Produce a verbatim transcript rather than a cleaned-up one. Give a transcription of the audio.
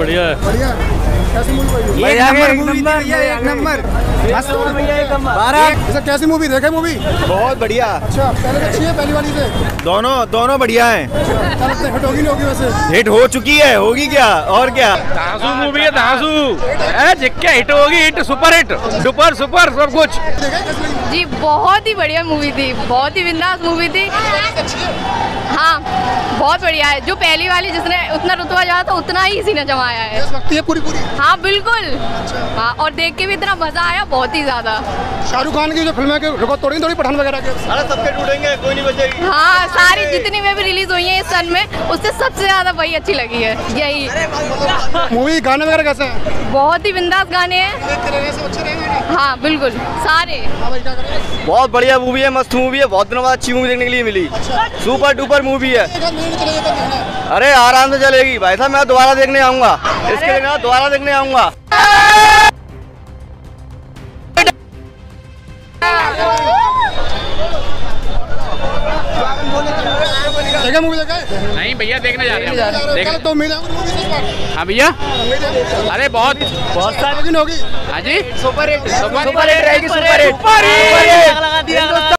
बढ़िया है। बढ़िया कैसी मूवी भाई? एक नंबर मूवी थी भैया, एक नंबर अच्छा कैसी मूवी देखे मूवी? बहुत बढ़िया। अच्छा पहले से अच्छी है पहली वाली से? दोनों दोनों बढ़िया हैं। क्या लगता है हिट होगी नहीं होगी वैसे? हिट हो चुकी है, होगी क्या और क्या। धांसू मूवी है, धांसू क्या हिट होगी, hit super hit super super सब कुछ। जी बहुत ही बढ़िया मूवी थी, बहुत ही बिंदास मूवी थी। हाँ बहुत बढ़िया है। जो पहली वाली जिसने उतना रुतबा जाना था उतना ही इसी ने जमाया है। है पूरी पूरी। हाँ बिल्कुल। हाँ और देख के भी इतना मजा आया, बहुत ही ज्यादा। शाहरुख खान की जो फिल्में के रिकॉर्ड तोड़ी थोड़ी पठान वगैरह के। सारे सबके टूटेंगे, कोई नहीं बचेगी। हाँ सारी जितनी में भी रिलीज हुई है इस सन में, उससे सबसे ज्यादा वही अच्छी लगी है यही। मूवी गाने वगैरह कैसे हैं? बहुत ही बिंदास गाने हैं। हाँ बिल्कुल सारे। बहुत बढ़िया मूवी है, मस्त मूवी है, बहुत दिनों बाद अच्छी मूवी देखने के लिए मिली। सुपर डुपर मूवी है। अरे आराम से चलेगी भाई साहब, मैं दोबारा देखने आऊंगा, इसके लिए मैं दोबारा देखने आऊंगा। देखा मूवी देखा है? नहीं भैया देखने जा रहे हैं। देखा तो उम्मीद है मूवी से इस बार। हाँ भैया अरे बहुत बहुत सारी होगी। हाँ जी super hit super super hit रहेगी, सुपर हिट।